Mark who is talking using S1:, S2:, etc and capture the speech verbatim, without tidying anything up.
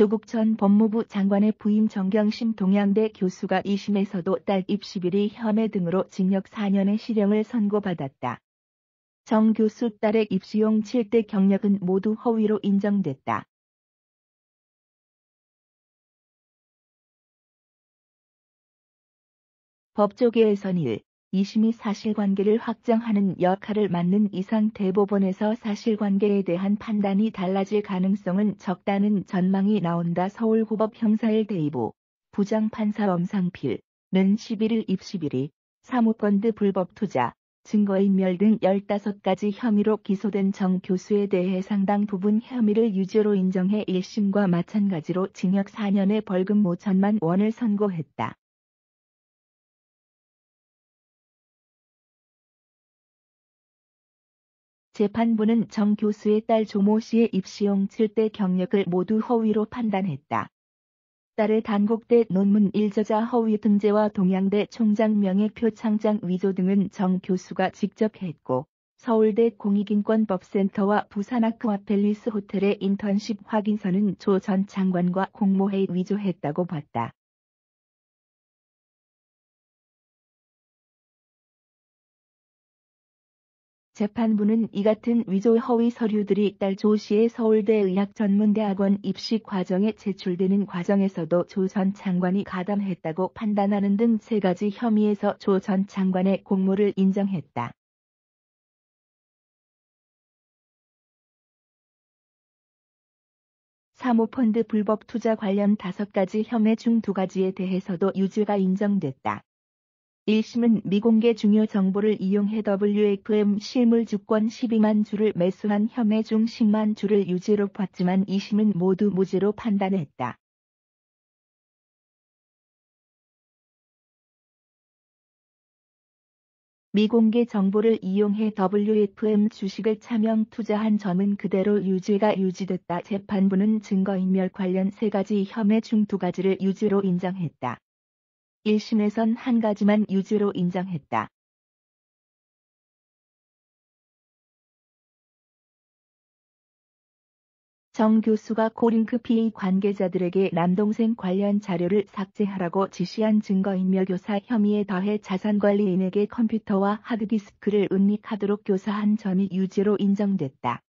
S1: 조국 전 법무부 장관의 부인 정경심 동양대 교수가 이 심에서도 딸 입시 비리 혐의 등으로 징역 사 년의 실형을 선고받았다. 정 교수 딸의 입시용 칠 대 경력은 모두 허위로 인정됐다. 법조계에선 일, 이 심이 사실관계를 확정하는 역할을 맡는 이상 대법원에서 사실관계에 대한 판단이 달라질 가능성은 적다는 전망이 나온다. 서울고법 형사 일 대이부 부장판사 엄상필은 십일 일 입시비리, 사모펀드 불법 투자, 증거인멸 등 열다섯 가지 혐의로 기소된 정 교수에 대해 상당 부분 혐의를 유죄로 인정해 일 심과 마찬가지로 징역 사 년에 벌금 오천만 원을 선고했다. 재판부는 정 교수의 딸 조모 씨의 입시용 칠 대 경력을 모두 허위로 판단했다. 딸의 단국대 논문 일저자 허위 등재와 동양대 총장 명예표 창작 위조 등은 정 교수가 직접 했고, 서울대 공익인권법센터와 부산 아크아팰리스 호텔의 인턴십 확인서는 조 전 장관과 공모해 위조했다고 봤다. 재판부는 이 같은 위조 허위 서류들이 딸 조 씨의 서울대 의학전문대학원 입시 과정에 제출되는 과정에서도 조 전 장관이 가담했다고 판단하는 등 세 가지 혐의에서 조 전 장관의 공모를 인정했다. 사모펀드 불법 투자 관련 다섯 가지 혐의 중 두 가지에 대해서도 유죄가 인정됐다. 일 심은 미공개 중요 정보를 이용해 더블유에프엠 실물주권 십이만 주를 매수한 혐의 중 십만 주를 유죄로 봤지만 이 심은 모두 무죄로 판단했다. 미공개 정보를 이용해 더블유에프엠 주식을 차명 투자한 점은 그대로 유죄가 유지됐다. 재판부는 증거인멸 관련 세 가지 혐의 중 두 가지를 유죄로 인정했다. 일 심에선 한 가지만 유죄로 인정했다. 정 교수가 코링크 피에이 관계자들에게 남동생 관련 자료를 삭제하라고 지시한 증거인멸 교사 혐의에 더해 자산관리인에게 컴퓨터와 하드디스크를 은닉하도록 교사한 점이 유죄로 인정됐다.